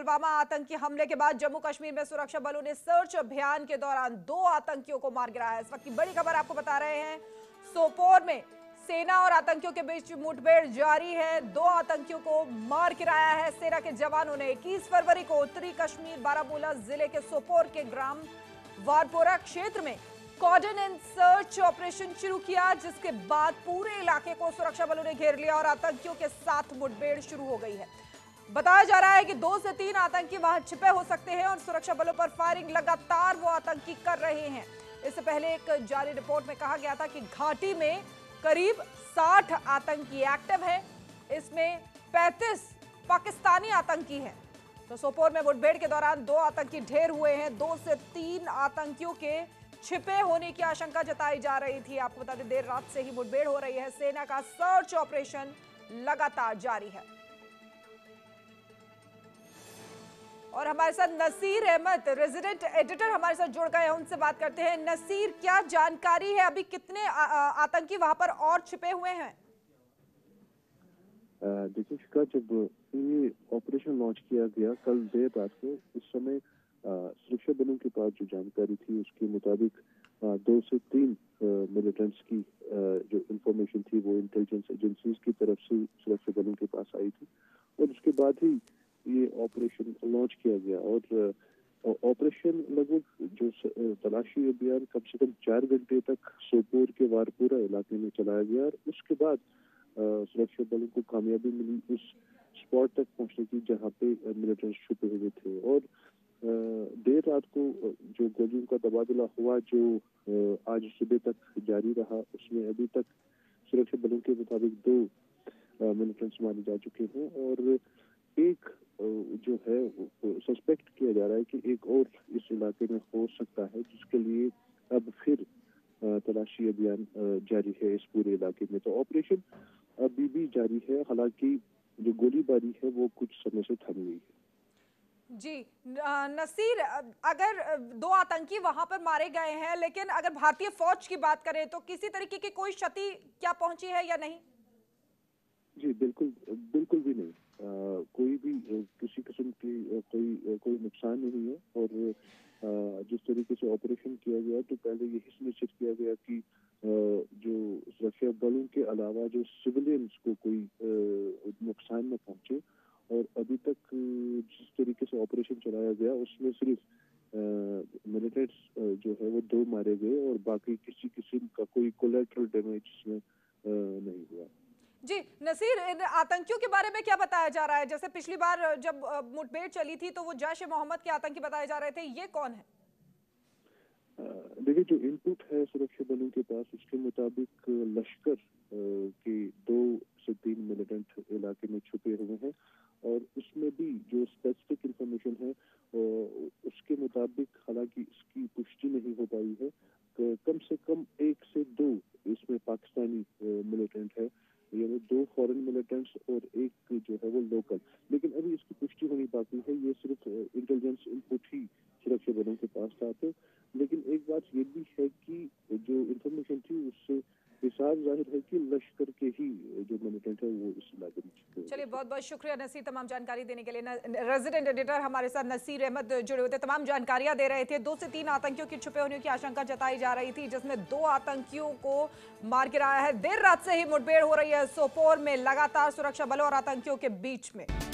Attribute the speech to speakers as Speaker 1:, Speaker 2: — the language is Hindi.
Speaker 1: पुलवामा आतंकी हमले के बाद जम्मू कश्मीर में सुरक्षा बलों ने सर्च अभियान के दौरान 2 आतंकियों को मार गिराया। इस वक्त की बड़ी खबर आपको बता रहे हैं। सोपोर में सेना और आतंकियों के बीच मुठभेड़ जारी है। 2 आतंकियों को मार गिराया है सेना के जवानों ने। 21 फरवरी को उत्तरी कश्मीर बारामूला जिले के सोपोर के ग्राम वारपोरा क्षेत्र में कॉर्डन एंड सर्च ऑपरेशन शुरू किया, जिसके बाद पूरे इलाके को सुरक्षा बलों ने घेर लिया और आतंकियों के साथ मुठभेड़ शुरू हो गई है। बताया जा रहा है कि 2 से 3 आतंकी वहां छिपे हो सकते हैं और सुरक्षा बलों पर फायरिंग लगातार वो आतंकी कर रहे हैं। इससे पहले एक जारी रिपोर्ट में कहा गया था कि घाटी में करीब 60 आतंकी एक्टिव है, इसमें 35 पाकिस्तानी आतंकी हैं। तो सोपोर में मुठभेड़ के दौरान 2 आतंकी ढेर हुए हैं। 2 से 3 आतंकियों के छिपे होने की आशंका जताई जा रही थी। आपको बता दें, देर रात से ही मुठभेड़ हो रही है। सेना का सर्च ऑपरेशन लगातार जारी है। और हमारे साथ नसीर अहमद, रेजिडेंट एडिटर, हमारे साथ जुड़ गए हैं, उनसे बात करते हैं। नसीर, क्या जानकारी है, अभी कितने आतंकी वहां पर और छिपे हुए हैं?
Speaker 2: देखिए शिखा, जब ये ऑपरेशन लॉन्च किया गया कल देर रात को, उस समय सुरक्षा बलों के पास जो जानकारी थी उसके मुताबिक 2 से 3 मिलिटेंट्स की जो इंफॉर्मेशन थी वो इंटेलिजेंस एजेंसीज की तरफ से सुरक्षा बलों के पास आई थी और उसके बाद ही ये ऑपरेशन लॉन्च किया गया। और ऑपरेशन लगभग जो तलाशी अभियान कम से कम 4 घंटे तक सोपोर के वारपुरा इलाके में चलाया गया और उसके बाद सुरक्षा बलों को कामयाबी मिली उस स्पॉट तक पहुंचने की जहां पे मिलिटेंट्स छुपे हुए थे। और देर रात को जो गोलियों का तबादला हुआ जो आज सुबह तक जारी रहा, उसमें अभी तक सुरक्षा बलों के मुताबिक 2 मिलिटेंट्स मारे जा चुके हैं और एक जो है सस्पेक्ट किया जा रहा है कि एक और इस इलाके में हो सकता है, जिसके लिए अब फिर तलाशी अभियान जारी है इस पूरे इलाके में। तो ऑपरेशन अभी भी जारी है, हालांकि जो गोलीबारी है वो कुछ समय से थम गई है।
Speaker 1: जी नसीर, अगर 2 आतंकी वहां पर मारे गए हैं, लेकिन अगर भारतीय फौज की बात करें तो किसी तरीके की कोई क्षति क्या पहुंची है या नहीं?
Speaker 2: जी बिल्कुल भी नहीं। कोई भी किसी किस्म की कोई नुकसान नहीं है। और जिस तरीके से ऑपरेशन किया गया तो पहले यही सुनिश्चित किया गया कि जो सुरक्षा बलों के अलावा जो सिविलियंस को कोई नुकसान न पहुंचे। और अभी तक जिस तरीके से ऑपरेशन चलाया गया उसमें सिर्फ मिलिटेंट्स जो है वो 2 मारे गए और बाकी किसी किस्म का कोई कोलैटरल डैमेज इसमें नहीं हुआ।
Speaker 1: जी नसीर, इन आतंकियों के बारे में क्या बताया जा रहा है? जैसे पिछली बार जब मुठभेड़ चली थी तो वो जैश-ए-मोहम्मद के आतंकी बताए जा रहे थे, ये कौन है?
Speaker 2: देखिए, जो इनपुट है सुरक्षा बलों के पास उसके मुताबिक लश्कर के 2 से 3 मिलिटेंट इलाके में छुपे हुए हैं और उसमें भी जो स्पेसिफिक इंफॉर्मेशन है उसके मुताबिक, हालांकि इसकी पुष्टि नहीं हो पाई है, तो कम से कम 1 से 2 इसमें पाकिस्तानी मिलिटेंट है, यानी 2 फॉरेन मिलिटेंट्स और 1 जो है वो लोकल। लेकिन अभी इसकी पुष्टि होनी बाकी है, ये सिर्फ इंटेलिजेंस इनपुट ही सुरक्षा बलों के पास था। तो लेकिन एक बात ये भी है कि जो इंफॉर्मेशन थी उससे साफ जाहिर है कि लश्कर के ही जो मिलिटेंट है वो इस इलाके में छुपे हुए।
Speaker 1: चलिए, बहुत बहुत शुक्रिया नसीर तमाम जानकारी देने के लिए। रेजिडेंट एडिटर हमारे साथ नसीर अहमद जुड़े हुए थे, तमाम जानकारियां दे रहे थे। 2 से 3 आतंकियों के छुपे होने की आशंका जताई जा रही थी, जिसमें 2 आतंकियों को मार गिराया है। देर रात से ही मुठभेड़ हो रही है सोपोर में, लगातार सुरक्षा बलों और आतंकियों के बीच में।